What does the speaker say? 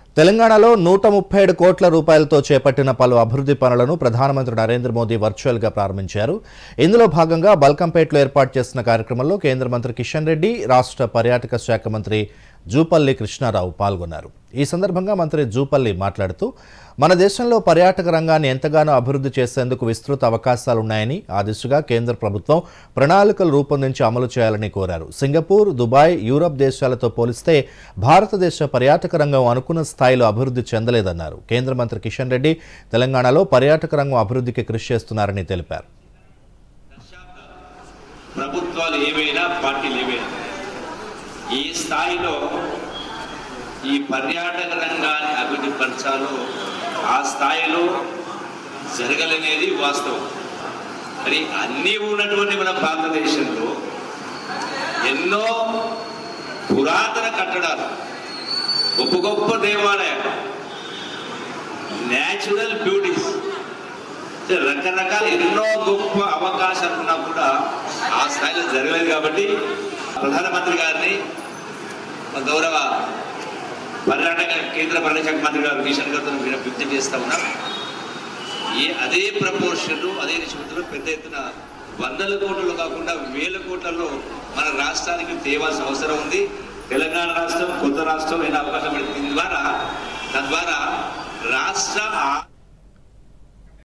తెలంగాణలో 137 కోట్ల రూపాయలతో చేపట్టిన పలు అభివృద్ధి పనులను ప్రధానమంత్రి నరేంద్ర మోదీ వర్చువల్ గా ప్రారంభించారు. ఇందులో భాగంగా బల్కంపేటలో ఏర్పాటు చేసిన కార్యక్రమంలో కేంద్ర మంత్రి కిషన్ రెడ్డి, రాష్ట్ర పర్యాటక శాఖ మంత్రి జూపల్లి కృష్ణారావు పాల్గొన్నారు. ఈ సందర్భంగా మంత్రి జూపల్లి మాట్లాడుతూ మన దేశంలో పర్యాటక రంగాన్ని ఎంతగానో అభివృద్ధి చేసేందుకు విస్తృత అవకాశాలున్నాయని, ఆ దిశగా కేంద్ర ప్రభుత్వం ప్రణాళికలు రూపొందించి అమలు చేయాలని కోరారు. సింగపూర్, దుబాయ్, యూరప్ దేశాలతో పోలిస్తే భారతదేశ పర్యాటక రంగం అనుకున్న స్థాయిలో అభివృద్ధి చెందలేదన్నారు. కేంద్ర మంత్రి కిషన్ రెడ్డి తెలంగాణలో పర్యాటక రంగం అభివృద్ధికి కృషి చేస్తున్నారని తెలిపారు. ప్రభుత్వాలు ఏవైనా పార్టీలు ఏవైనా ఈ స్థాయిలో ఈ పర్యాటక రంగాన్ని అభివృద్ధి పరచాలో ఆ స్థాయిలో జరగలనేది వాస్తవం. మరి అన్నీ ఉన్నటువంటి మన భారతదేశంలో ఎన్నో పురాతన కట్టడాలు, గొప్ప గొప్ప దేవాలయాలు, న్యాచురల్ బ్యూటీస్, రకరకాల ఎన్నో గొప్ప అవకాశాలు ఉన్నా కూడా ఆ స్థాయిలో జరగలేదు. కాబట్టి ప్రధానమంత్రి గారిని గౌరవ పర్యాటక కేంద్ర పర్యాటక మంత్రి గారు కిషన్ గారితో విజ్ఞప్తి చేస్తా ఉన్నాం. అదే ప్రపోర్షన్లు, అదే నిష్పత్తిలో పెద్ద ఎత్తున 100 కోట్లలో కాకుండా 1000 కోట్లలో మన రాష్ట్రానికి తేవాల్సిన అవసరం ఉంది. తెలంగాణ రాష్ట్రం కొత్త రాష్ట్రం అయిన అవకాశం పడుతుంది. తద్వారా రాష్ట్ర